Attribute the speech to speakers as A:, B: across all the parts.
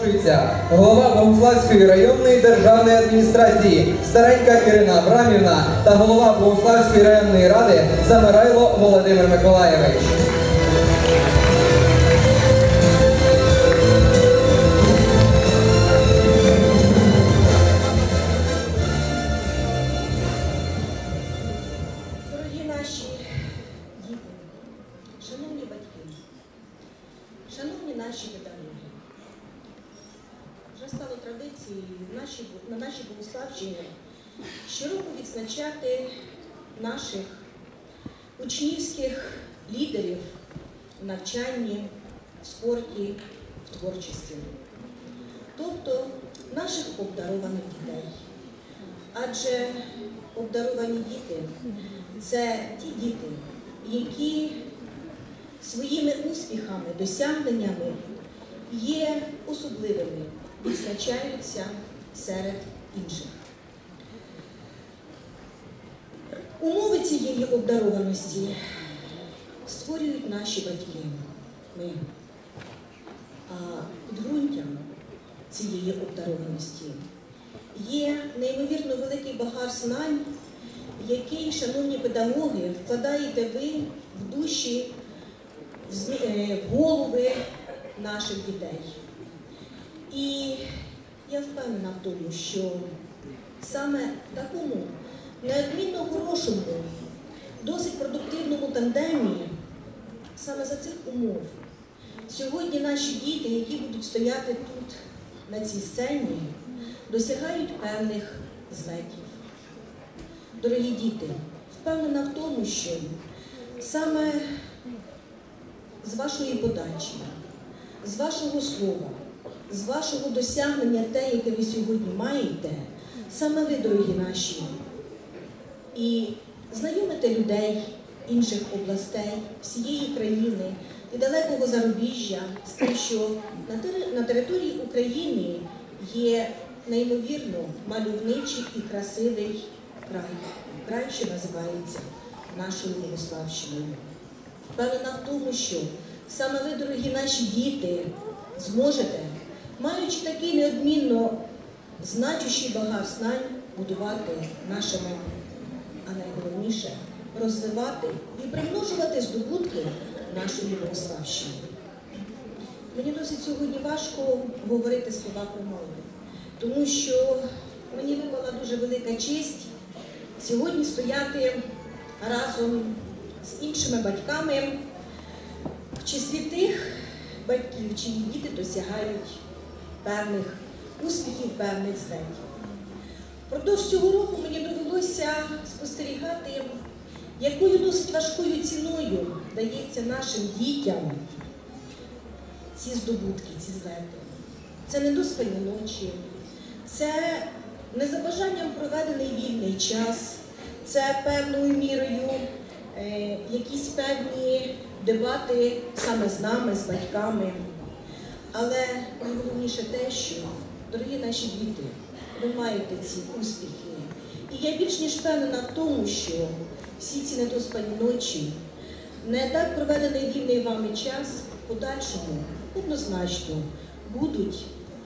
A: запрошується голова Богуславської районної державної адміністрації Старенька Ірина Абрамівна та голова Богуславської районної ради Замирайло Володимир Миколаєвич.
B: Дорогі наші діти, шановні батьки, шановні наші педагоги, вже стало традицією на нашій Богуславщині щороку відзначати наших учнівських лідерів в навчанні, в спорті, в творчості, тобто наших обдарованих дітей. Адже обдаровані діти – це ті діти, які своїми успіхами, досягненнями є особливими, відзначаються серед інших. Умови цієї обдарованості створюють наші батьки, ми. А підґрунтям цієї обдарованості є неймовірно великий багаж знань, який, шановні педагоги, вкладаєте ви в душі, в голови наших дітей. І я впевнена в тому, що саме в такому неодмінно хорошому, досить продуктивному тандемі, саме за цих умов, сьогодні наші діти, які будуть стояти тут, на цій сцені, досягають певних злетів. Дорогі діти, впевнена в тому, що саме з вашої подачі, з вашого слова, з вашого досягнення те, яке ви сьогодні маєте, саме ви, дорогі наші, і знайомите людей інших областей, всієї країни і далекого зарубіжжя з тим, що на території України є неймовірно мальовничий і красивий край, що називається нашою Богуславщиною. Впевнена в тому, що саме ви, дорогі наші діти, зможете, маючи такий неодмінно значущий багаж знань, будувати нашими, а найголовніше, розвивати і примножувати здобутки нашої Богуславщини. Мені досить сьогодні важко говорити слова промови, тому що мені випала дуже велика честь сьогодні стояти разом з іншими батьками в числі тих батьків, чиї діти досягають певних успіхів, певних злетів. Впродовж цього року мені довелося спостерігати, якою досить важкою ціною дається нашим дітям ці здобутки, ці злети. Це недоспані ночі, це не за бажанням проведений вільний час, це певною мірою якісь певні дебати саме з нами, з батьками. Але найголовніше те, що, дорогі наші діти, ви маєте ці успіхи. І я більш ніж впевнена в тому, що всі ці недоспані ночі, не так проведений вільний вами час, в подальшому однозначно будуть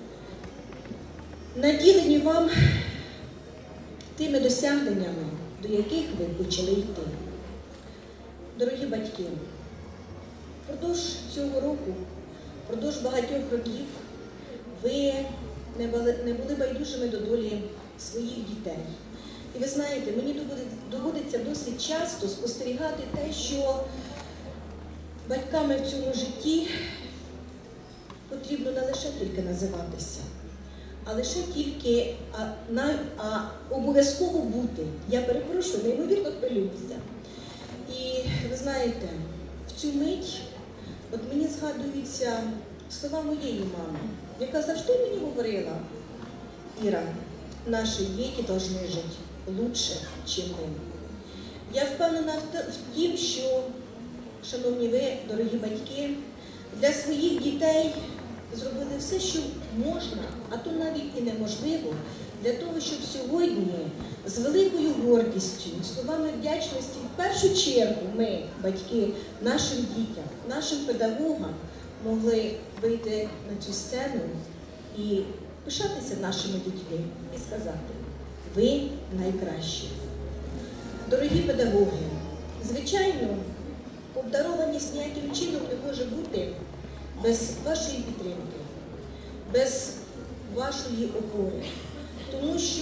B: наділені вам тими досягненнями, до яких ви почали йти. Дорогі батьки, впродовж цього року, впродовж багатьох років ви не були байдужими до долі своїх дітей. І ви знаєте, мені доводиться досить часто спостерігати те, що батьками в цьому житті потрібно не лише тільки називатися, а лише тільки, а обов'язково бути. Я перепрошую, неймовірно хвилююся. І ви знаєте, в цю мить от мені згадуються слова моєї мами, яка завжди мені говорила: Іра, наші діти повинні жити лучше, ніж ми. Я впевнена в тім, що, шановні ви, дорогі батьки, для своїх дітей зробили все, що можна, а то навіть і неможливо, для того, щоб сьогодні з великою гордістю, словами вдячності, в першу чергу ми, батьки, нашим дітям, нашим педагогам могли вийти на цю сцену і пишатися нашими дітьми і сказати: ви найкращі. Дорогі педагоги, звичайно, обдарованість ніяким чином не може бути без вашої підтримки, без вашої опори. Тому що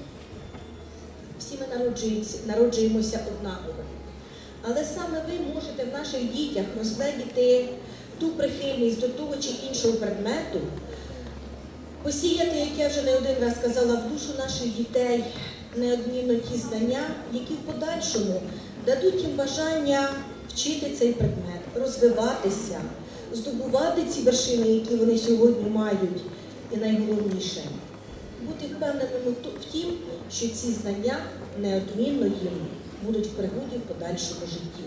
B: всі ми народжуємося однаково. Але саме ви можете в наших дітях розгледіти ту прихильність до того чи іншого предмету, посіяти, як я вже не один раз казала, в душу наших дітей неодмінно ті знання, які в подальшому дадуть їм бажання вчити цей предмет, розвиватися, здобувати ці вершини, які вони сьогодні мають. І найголовніше – бути впевненими в тім, що ці знання неодмінно їм будуть в пригоді в подальшому житті.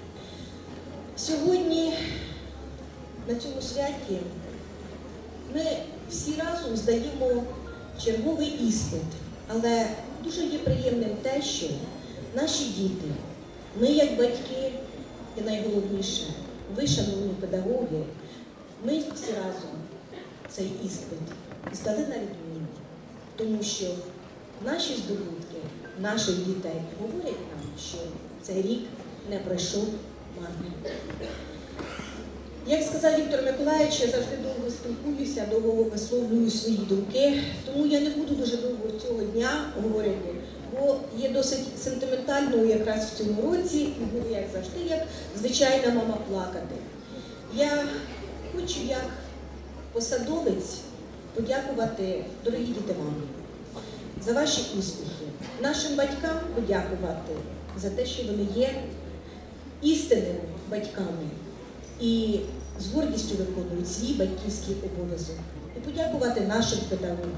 B: Сьогодні на цьому святі ми всі разом здаємо черговий іспит, але дуже є приємним те, що наші діти, ми як батьки і найголовніше, ви, шановні педагоги, ми всі разом цей іспит здали на відмінно, тому що наші здобутки наших дітей говорять нам, що цей рік не пройшов марно. Як сказав Віктор Миколайович, я завжди довго спілкуюся, довго висловлюю свої думки, тому я не буду дуже довго цього дня говорити, бо є досить сентиментальною якраз в цьому році, і буду, як завжди, як звичайна мама, плакати. Я хочу, як посадовець, подякувати, дорогі діти, вам за ваші успіхи, нашим батькам подякувати за те, що вони є істинними батьками і з гордістю виконують свій батьківський обов'язок. І подякувати нашим педагогам.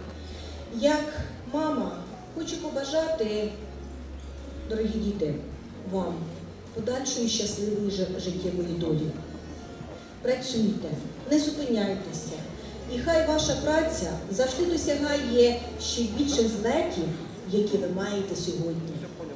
B: Як мама, хочу побажати, дорогі діти, вам подальшої щасливої життєвої долі. Працюйте, не зупиняйтеся. І хай ваша праця завжди досягає ще більших злетів, які ви маєте сьогодні.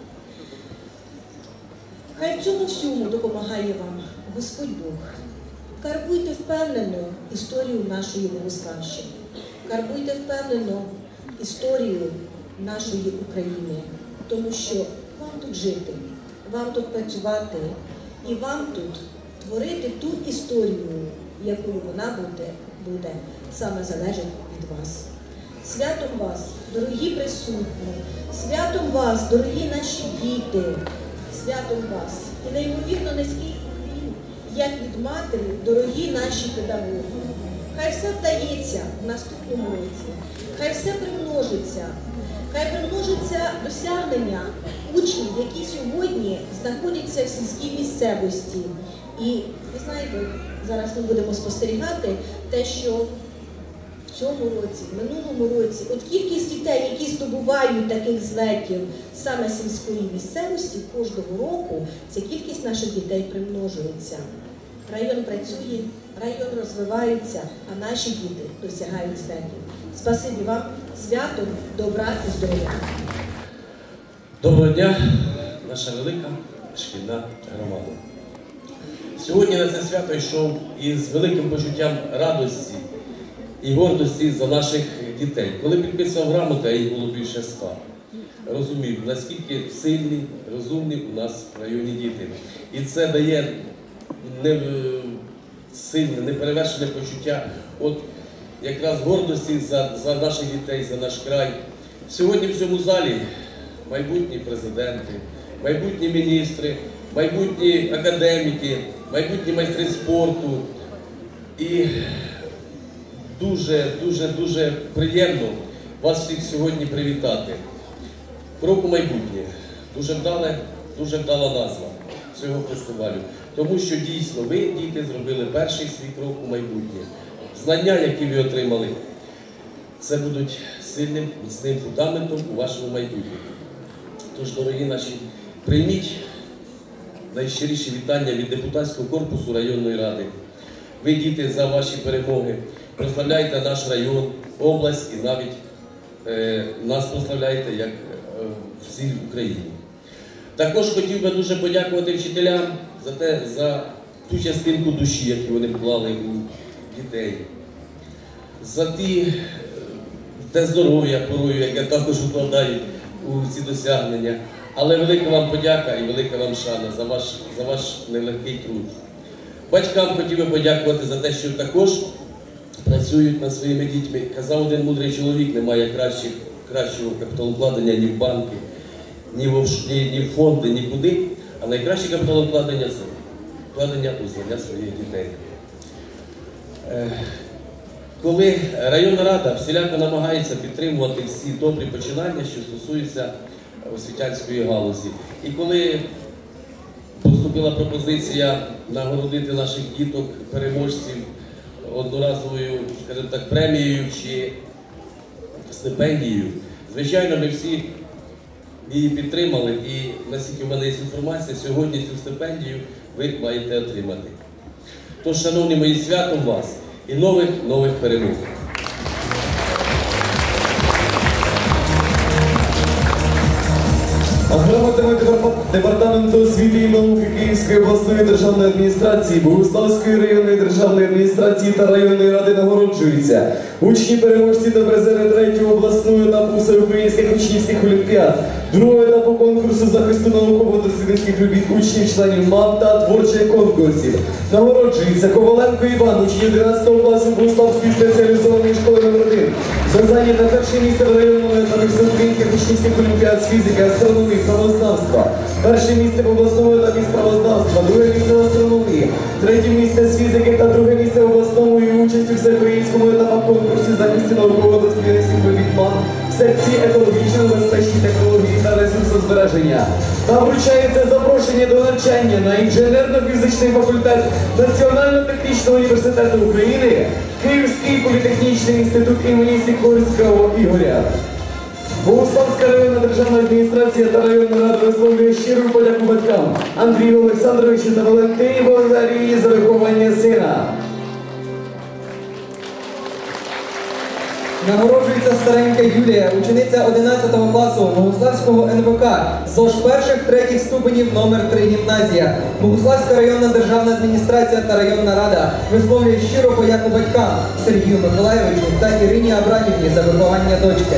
B: Хай в цьому всьому допомагає вам Господь Бог. Карбуйте впевнено історію нашої Богославщини. Карбуйте впевнено історію нашої України. Тому що вам тут жити, вам тут працювати і вам тут творити ту історію, якою вона буде, саме залежить від вас. Святом вас, дорогі присутні, святом вас, дорогі наші діти, святом вас. І неймовірно низький уклін, як від матері, дорогі наші педагоги. Хай все вдається в наступному році, хай все примножиться, хай примножиться досягнення учнів, які сьогодні знаходяться в сільській місцевості. І, ви знаєте, зараз ми будемо спостерігати те, що в цьому році, в минулому році, от кількість дітей, які здобувають таких злетів саме сільської місцевості, кожного року ця кількість наших дітей примножується. Район працює, район розвивається, а наші діти досягають злетів. Спасибі вам, свято, добра і здоров'я.
C: Доброго дня, наша велика шкільна громада. Сьогодні на це свято йшов із великим почуттям радості і гордості за наших дітей. Коли підписував грамоту, а їх було більше 100, розумів, наскільки сильні, розумні у нас в районі діти. І це дає сильне, неперевершене почуття от якраз гордості за наших дітей, за наш край. Сьогодні в цьому залі майбутні президенти, майбутні міністри, майбутні академіки, майбутні майстри спорту. І дуже приємно вас всіх сьогодні привітати. Крок у майбутнє. Дуже вдала назва цього фестивалю. Тому що дійсно ви, діти, зробили перший свій крок у майбутнє. Знання, які ви отримали, це будуть сильним, міцним фундаментом у вашому майбутньому. Тож, дорогі наші, прийміть найщиріші вітання від депутатського корпусу районної ради. Ви, діти, за ваші перемоги. Прославляйте наш район, область і навіть нас прославляйте як всій Україні. Також хотів би дуже подякувати вчителям за ту частинку душі, яку вони вклали у дітей. за те здоров'я порою, яке також вкладають у ці досягнення. Але велика вам подяка і велика вам шана за ваш нелегкий труд. Батькам хотів би подякувати за те, що також працюють над своїми дітьми. Казав один мудрий чоловік, немає кращого капіталовкладення ні в банки, ні в фонди, нікуди. А найкраще капіталовкладення – це вкладення у знання своїх дітей. Коли районна рада всіляко намагається підтримувати всі добрі починання, що стосуються освітянської галузі. І коли поступила пропозиція нагородити наших діток, переможців одноразовою, скажімо так, премією чи стипендією, звичайно, ми всі її підтримали, і, наскільки в мене є інформація, сьогодні цю стипендію ви маєте отримати. Тож, шановні мої, святом вас і нових перемог!
D: Грамотами Департаменту освіти і науки Київської обласної державної адміністрації, Богуславської районної державної адміністрації та районної ради нагороджуються учні-переможці та призери 3-го обласного етапу всеукраїнських учнівських олімпіад, 2-го етапу конкурсу захисту науково-дослідницьких робіт учнів, членів МАП та творчих конкурсів. Нагороджується Коваленко Іван, учень 11 класу Богуславської спеціалізованої школи №1. За зайняте перше місце в районному етапі всеукраїнських учнівських олімпіад з фізики, астрономії, правознавства. Перше місце в обласному етапі з правознавства, друге місце в астрономії, третє місце з фізики та друге місце в обласному і участь у всеукраїнському етапі конкурсі захисту науково-дослідницьких робіт МАН в секції екологічно-безпечні технології та ресурсозбереження. Та вручається запрошення до навчання на інженерно-фізичний факультет Національно-технічного університету України, Київський політехнічний інститут імені Сікорського Ігоря. Богуславська районна державна адміністрація та районна рада висловлює щиру подяку батькам Андрію Олександровичу та Валентині Валерії за виховання сина.
A: Нагороджується старенька Юлія, учениця 11 класу Богуславського НВК, ЗОЖ перших-третіх ступенів №3 гімназія. Богуславська районна державна адміністрація та районна рада висловлює щиру подяку батькам Сергію Миколайовичу та Ірині Абрамівні за виховання дочки.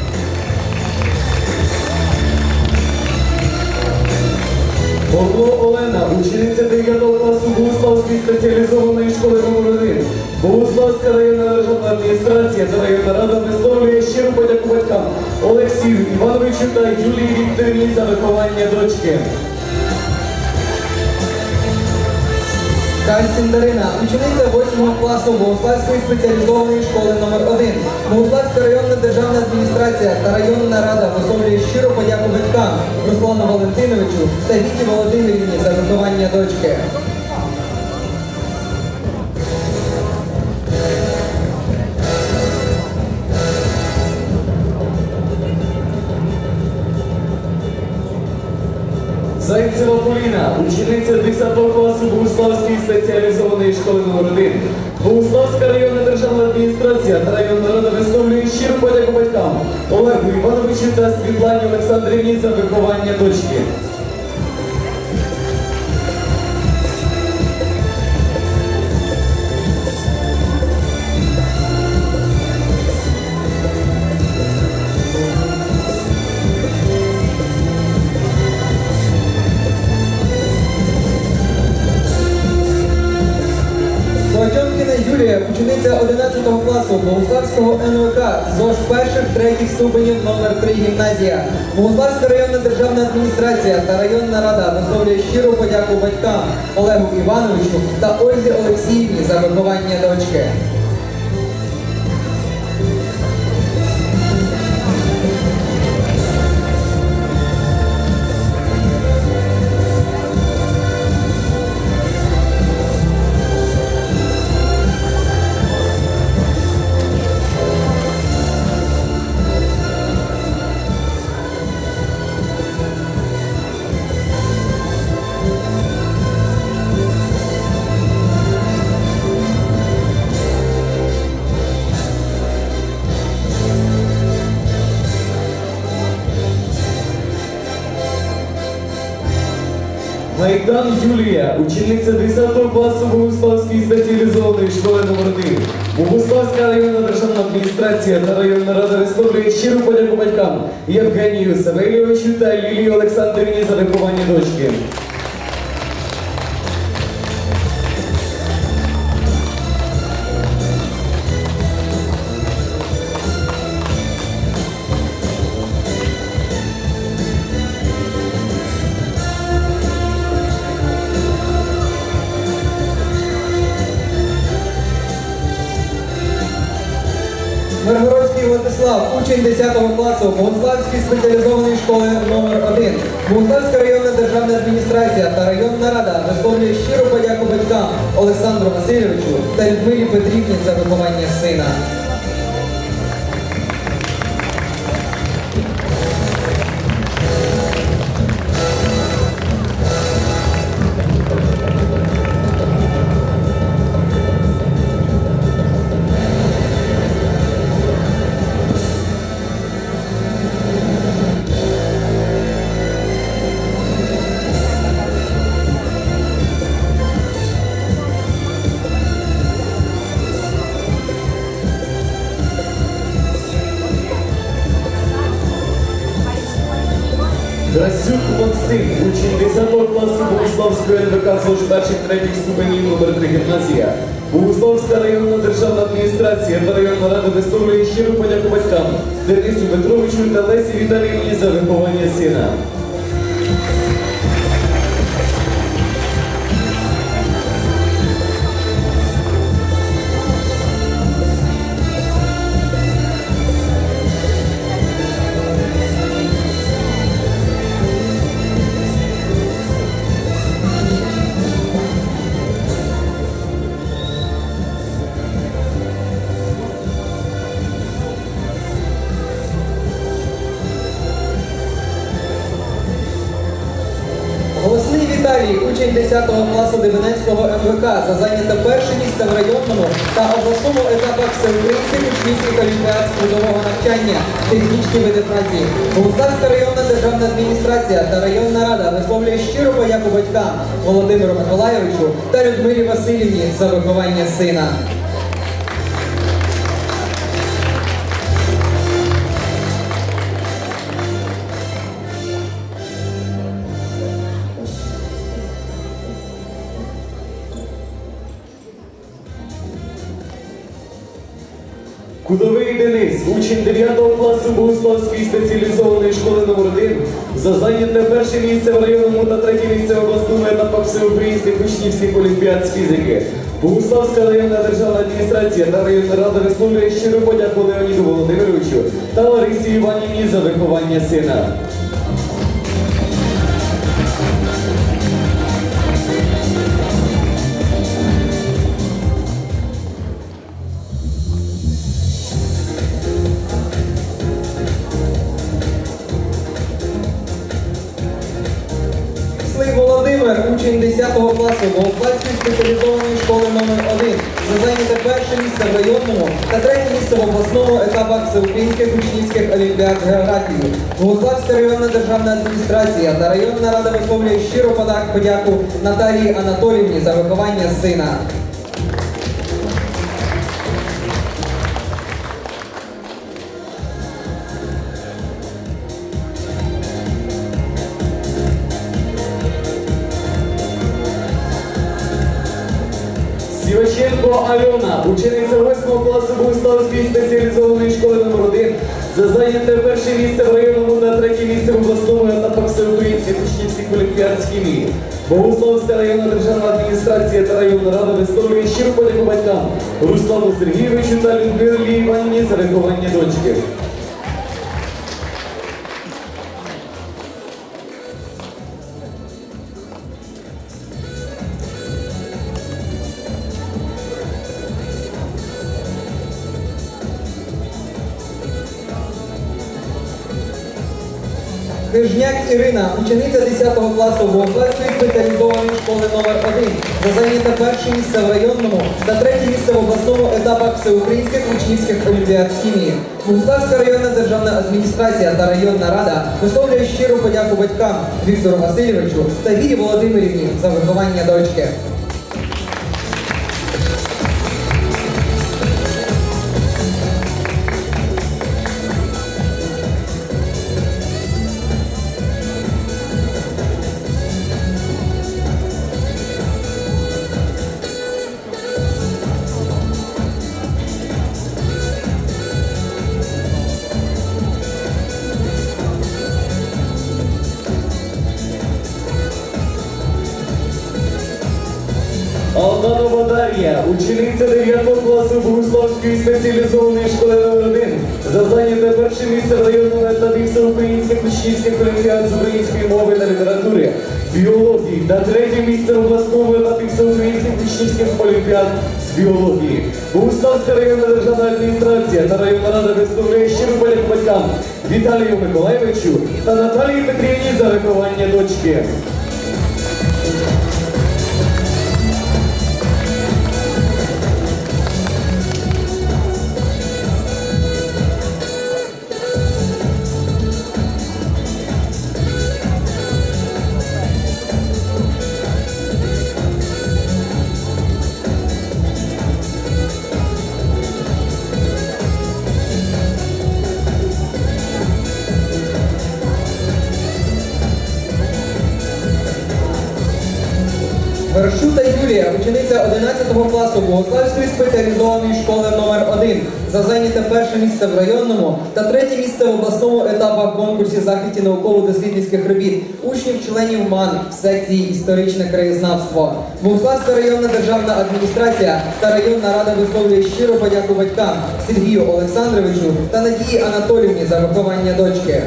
D: Богдло Олена, учениця 9 класу Богуславської спеціалізованої школи №1. Богуславська районна державна адміністрація та районна рада висловлює щиру подяку батькам Олексію Івановичу та Юлії Вікторівні за виховання дочки.
A: Кальцин Дарина, учениця 8 класу Богуславської спеціалізованої школи №1. Богуславська районна державна адміністрація та районна рада висловлює щиру подяку батькам Руслану Валентиновичу та Віті Володимирівні за виховання дочки.
D: Зайцева Поліна, учениця 10 класу Богуславської спеціалізованої школи №1. Богуславська районна державна адміністрація та районна рада висловлює щиру подяку батькам Олегу Івановичу та Світлані Олександрівні за виховання дочки.
A: Юлія, учениця 11 класу Богуславського НВК, ЗОЖ перших-третіх ступенів № 3 гімназія. Богуславська районна державна адміністрація та районна рада висловлює щиру подяку батькам Олегу Івановичу та Ользі Олексіївні за виховання дочки.
D: Майдан Юлія, учениця 10 класу Богуславської спеціалізованої школи №1. Богуславська районна державна адміністрація та районна рада висловлює щиру подяку батькам Євгенію Савельовичу та Лілії Олександрівні за виховання дочки.
A: Миргородський Владислав, учень 10 класу Богуславської спеціалізованої школи номер 1. Богуславська районна державна адміністрація та районна рада висловлює щиру подяку батькам Олександру Васильовичу та Людмилі Петрівні за виховання сина.
D: Красюк Максим, учень 10 класу Богуславської НВК ЗОЖ перших третіх ступенів номер 3 гімназія. Богуславська районна державна адміністрація та районна рада висловлює щиру подяку батькам Денису Петровичу та Лесі Віталіївні за виховання сина.
A: Голосний Віталій, учень 10 класу Дебенецького МВК, за зайняте перше місце в районному та обласному етапах всеукраїнських учнівських олімпіад з трудового навчання, технічні види праці. Богуславська районна державна адміністрація та районна рада висловлює щиру подяку батькам Володимиру Миколайовичу та Людмилі Васильівні за виховання сина.
D: Кудовий Денис, учень 9 класу Богуславської спеціалізованої школи номер 1, за зайняте перше місце в районному та третє місце в обласному етапах всеукраїнських учнівських олімпіад з фізики. Богуславська районна державна адміністрація та районна рада висловлює щиру подяку Леоніду Володимировичу та Ларисі Іванівні за виховання сина.
A: Володимир, учень 10 класу Богуславської спеціалізованої школи номер 1, за зайняте перше місце в районному та третє місце в обласному етапах всеукраїнських учнівських олімпіад з географії. Богуславська районна державна адміністрація та районна рада висловлює щиру подяку Наталії Анатоліївні за виховання сина.
D: Сіваченко Альона, учениця 8 класу Богуславської спеціалізованої школи номер 1, за зайняте перше місце в районному та третє місце в обласному етапах всеукраїнських учнівських олімпіад з хімії. Богуславська районна державна адміністрація та районна рада висловлює щиру подяку батькам Руслану Сергійовичу та Людмилі Іванівні за виховання дочки.
A: Хижняк Ірина, учениця 10 класу Богуславської спеціалізованої школи номер 1, за зайняте перше місце в районному та третє місце в обласному етапах всеукраїнських учнівських олімпіад з хімії. Богуславська районна державна адміністрація та районна рада висловлює щиру подяку батькам Віктору Васильовичу та Вірі Володимирівні за виховання дочки.
D: Віталія, учениця 9 класу Богуславської спеціалізованої школи №1, за зайняте перше місце в районному етапі всеукраїнських учнівських олімпіад з української мови та літератури, біології та третє місце в обласному етапі всеукраїнських учнівських олімпіад з біології. Богуславська районна державна адміністрація та районна рада висловлює щиру подяку батькам Віталію Миколайовичу та Наталії Петрівні за виховання дочки.
A: Вершута Юлія, учениця 11 класу Богуславської спеціалізованої школи №1, за зайняте перше місце в районному та третє місце в обласному етапах конкурсі захисті науково-дослідницьких робіт учнів-членів МАН в секції історичне краєзнавство. Богуславська районна державна адміністрація та районна рада висловлює щиру подяку батькам Сергію Олександровичу та Надії Анатоліївні за виховання дочки.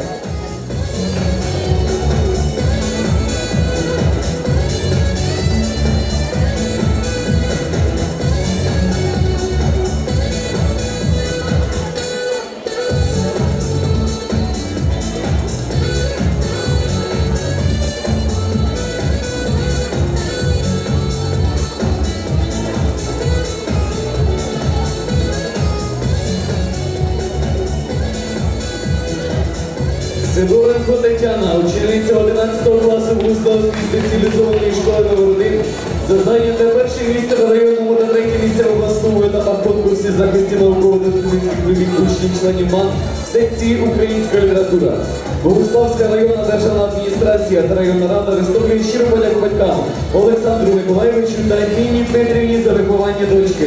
D: Сидоренко Тетяна, учениця 11 класу Богуславської спеціалізованої школи №1, за зайняте перше місце в районному та третє місце в обласному етапах конкурсі захисті науково-дослідницьких робіт учнів-членів МАН в секції українська література. Богуславська районна державна адміністрація та районна рада висловлює щиру подяку батькам Олександру Миколайовичу та Ніні Дмитрівні за виховання дочки.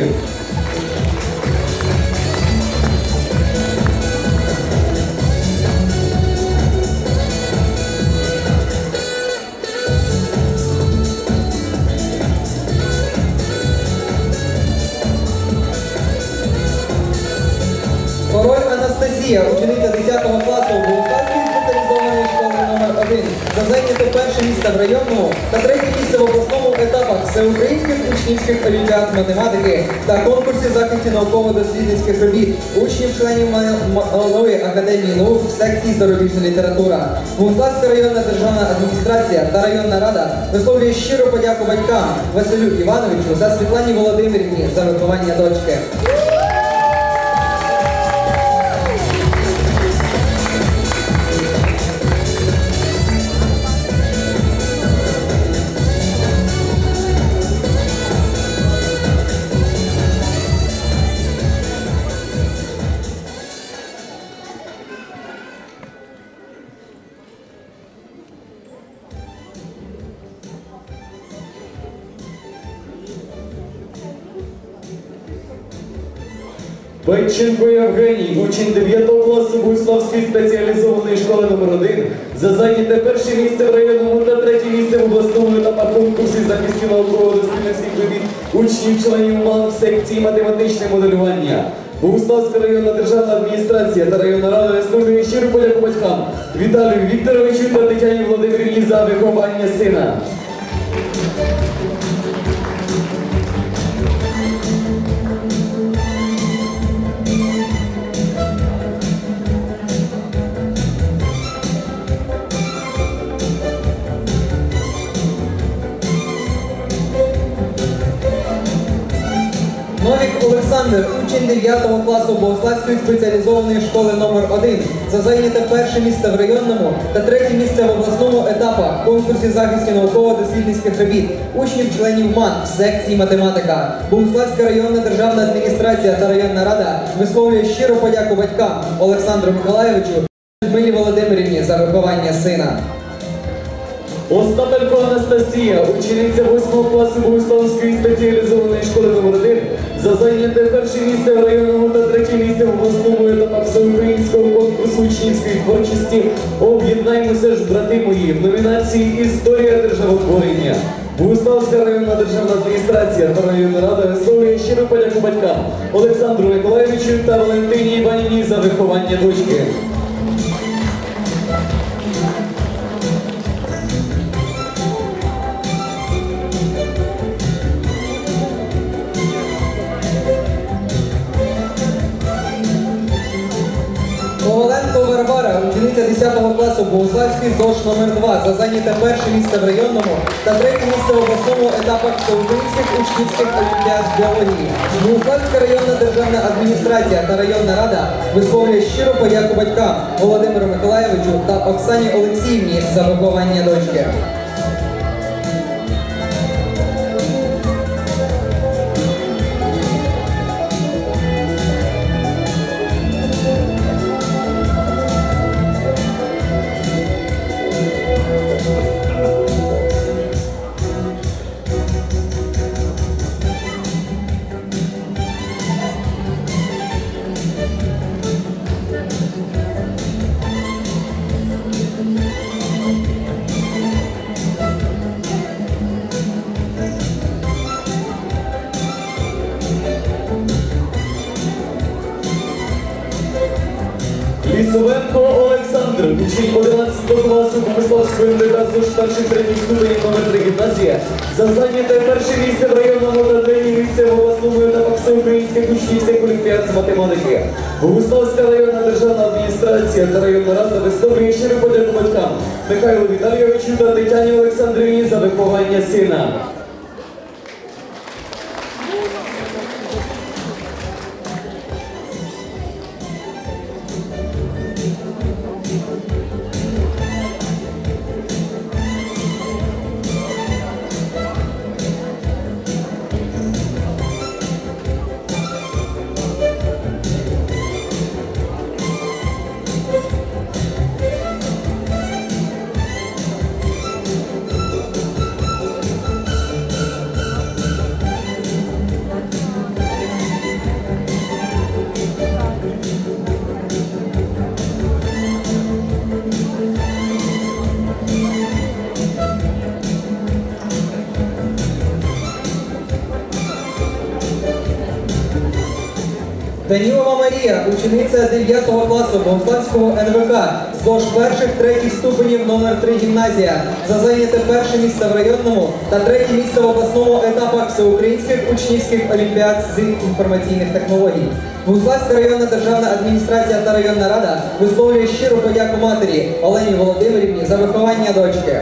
A: Король Анастасія, учениця 10 класу Богуславської спеціалізованої школи №1, за зайняте перше місце в районному та третє місце в обласному етапах всеукраїнських учнівських олімпіад з математики та конкурсі захисті науково-дослідницьких робіт учнів-членів Малої академії наук в секції зарубіжна література. Богуславська районна державна адміністрація та районна рада висловлює щиру подяку батькам Василю Івановичу та Світлані Володимирівні за виховання дочки.
D: Петченко Євгеній, учень 9 класу Богуславської спеціалізованої школи №1, за зайняте перше місце в районному та третє місце в обласному етапах конкурсі захисті науково-дослідницьких робіт учнів-членів МАН в секції математичне моделювання. Богуславська районна державна адміністрація та районна рада висловлює щиру подяку батькам Віталію Вікторовичу та Тетяні Володимирівні за виховання сина.
A: Новік Олександр, учень 9 класу Богуславської спеціалізованої школи №1, за зайняте перше місце в районному та третє місце в обласному етапах конкурсі захисті науково-дослідницьких робіт учнів-членів МАН в секції математика. Богуславська районна державна адміністрація та районна рада висловлює щиру подяку батькам Олександру Миколайовичу та Людмилі Володимирівні за виховання сина.
D: Остапенко Анастасія, учениця 8 класу Богуславської спеціалізованої школи №1, за зайняте перше місце в районному та третє місце в обласному етапах всеукраїнського конкурсу учнівської творчості «Об'єднаймося ж, брати мої» в номінації «Історія державотворення». Богуславська районна державна адміністрація та районна рада висловлює щиру подяку батькам Олександру Миколаєвичу та Валентині Іванівні за виховання дочки.
A: Коваленко Варвара, учениця 10 класу Богуславський ЗОШ номер 2 за зайняте перше місце в районному та третє місце в обласному етапах всеукраїнських учнівських олімпіад з біології. Богуславська районна державна адміністрація та районна рада висловлює щиру подяку батькам Володимиру Миколаєвичу та Оксані Олексіївні за виховання дочки.
D: Лісовенко Олександр, учень 11 класу Богуславської НДК ЗОШ перших третіх ступенів номер 3 гімназія, за зайняте перше місце в районному та третє місце в обласному етапах всеукраїнських учнівських олімпіад з математики. Богуславська районна державна адміністрація та районна рада висловлює щиру подяку батькам Михайлу Віталійовичу та Тетяні Олександрівні за виховання сина.
A: Данілова Марія, учениця 9 класу Богуславського НВК, ЗОШ перших третіх ступенів номер 3 гімназія, за зайняте перше місце в районному та третє місце в обласному етапах всеукраїнських учнівських олімпіад з інформаційних технологій. Богуславська районна державна адміністрація та районна рада висловлює щиру подяку матері Олені Володимирівні за виховання дочки.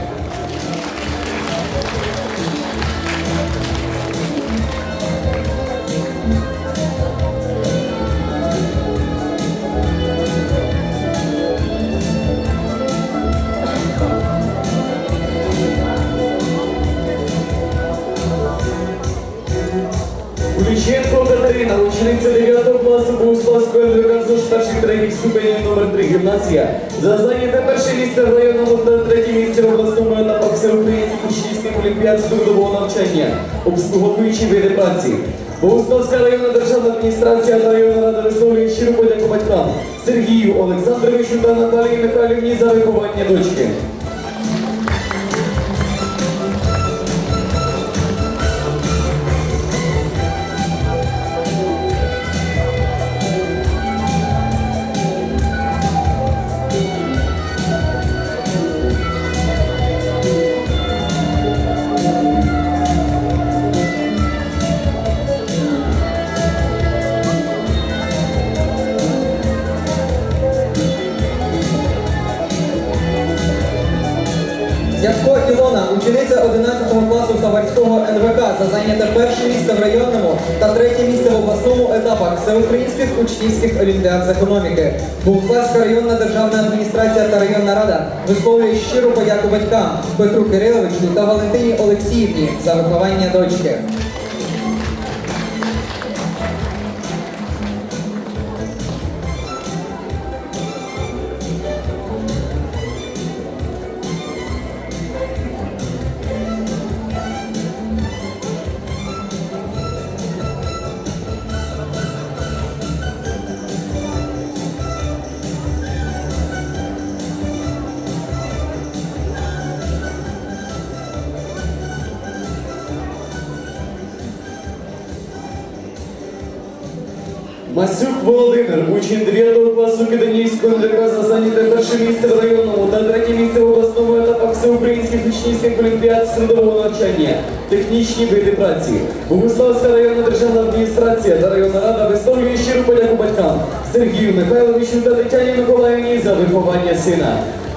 D: Куліченко Катерина, учениця 9 класу Богуславської НВК ЗОШ перших третіх ступенів номер 3 гімназія, за зайняте перше місце в районному та третє місце в обласному етапах всеукраїнських учнівських олімпіад з трудового навчання, обслуговуючи види праці. Богуславська районна державна адміністрація та районна рада висловлює щиру подяку батькам Сергію Олександровичу та Наталії Михайлівні за виховання дочки.
A: Зябко Ілона, учениця 11 класу Саварського НВК, за зайняте перше місце в районному та третє місце в обласному етапах всеукраїнських учнівських олімпіад з економіки. Богуславська районна державна адміністрація та районна рада висловлює щиру подяку батькам Петру Кириловичу та Валентині Олексіївні за виховання дочки.
D: Масюк Володимир, учень 9 класу Киданівського НДК, зайняте перше місце в районному та третє місце в обласному етапах всеукраїнських учнівських олімпіад з трудового навчання, технічні види праці. Богуславська районна державна адміністрація та районна рада висловлює щиру подяку батькам Сергію Михайловичу та Тетяні Миколаївні за виховання сина.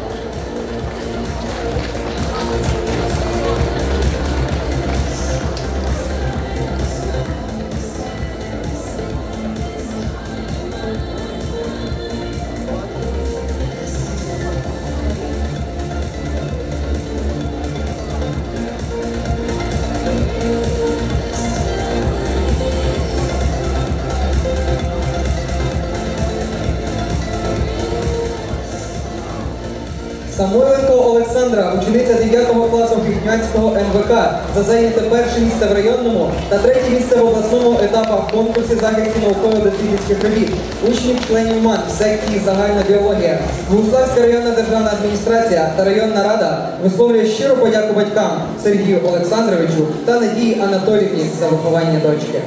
A: Самойленко Олександра, учениця 9 класу Хихнянського НВК, за зайняте перше місце в районному та третє місце в обласному етапах конкурсі захисту науково-дослідницьких робіт, учнів членів МАН в секції загальна біологія. Богуславська районна державна адміністрація та районна рада висловлює щиру подяку батькам Сергію Олександровичу та Надії Анатоліївні за виховання дочки.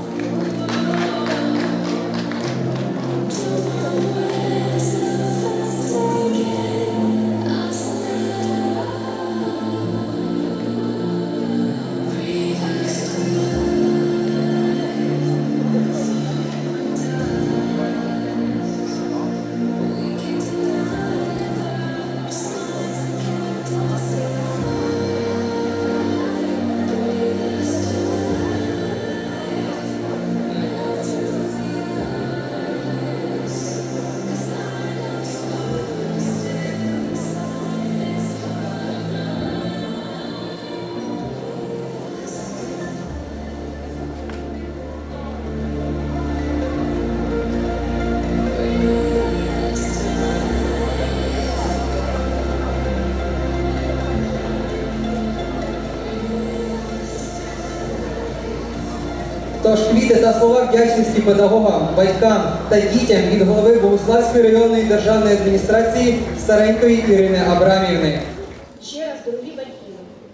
A: Тож квіти та слова вдячності педагогам, батькам та дітям від голови Богуславської районної державної адміністрації старенької Ірини Абрамівни.
B: Ще раз, дорогі батьки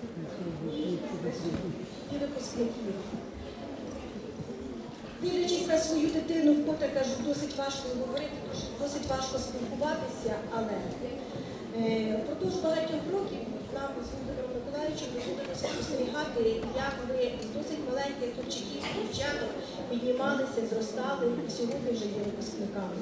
B: і випускники, дивлячись на свою дитину, вкотре кажу, досить важко говорити, досить важко спілкуватися, але впродовж багатьох років нам з Володимиром Миколаївичем доводилося спостерігати, як ви з досить маленьких хлопчиків і дівчаток піднімалися, зростали і сьогодні вже є випускниками.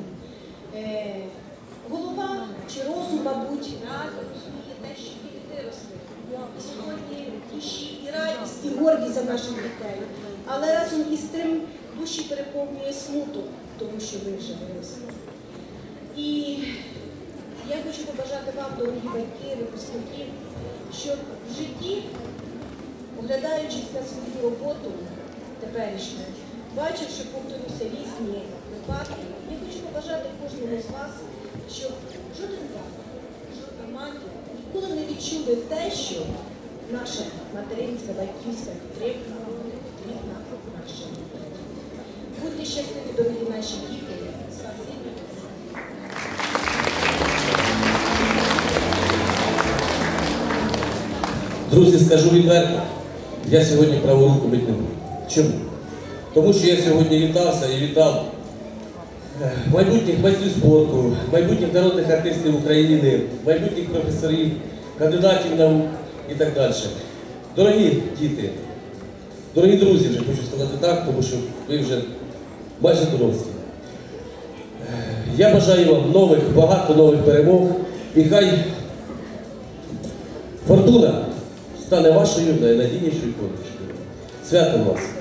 B: Голова чи розум, мабуть, реально розуміє те, що діти виросли. І сьогодні душі і радість, і гордість за наших дітей. Але разом із тим душі переповнює смуток, тому що ви вже виросли. І я хочу побажати вам, дорогі батьки, випускники, щоб в житті, оглядаючись на свою роботу теперішню, бачивши, повторюся, різні випадки, я хочу побажати кожному з вас, щоб жоден тато, жодна матір ніколи не відчули те, що наша материнська, батьківська підтримка потрібна нашим дітям. Будьте щасливі, дорогі наші діти. Спасибі.
C: Друзі, скажу відверто, я сьогодні праву руку бити не буду. Чому? Тому що я сьогодні вітався і вітав майбутніх майстрів спорту, майбутніх народних артистів України, майбутніх професорів, кандидатів наук і так далі. Дорогі діти, дорогі друзі, вже хочу сказати так, тому що ви вже майже дорослі. Я бажаю вам багато нових перемог, і хай фортуна стане вашою найнадійнішою подушкою. Святом вас!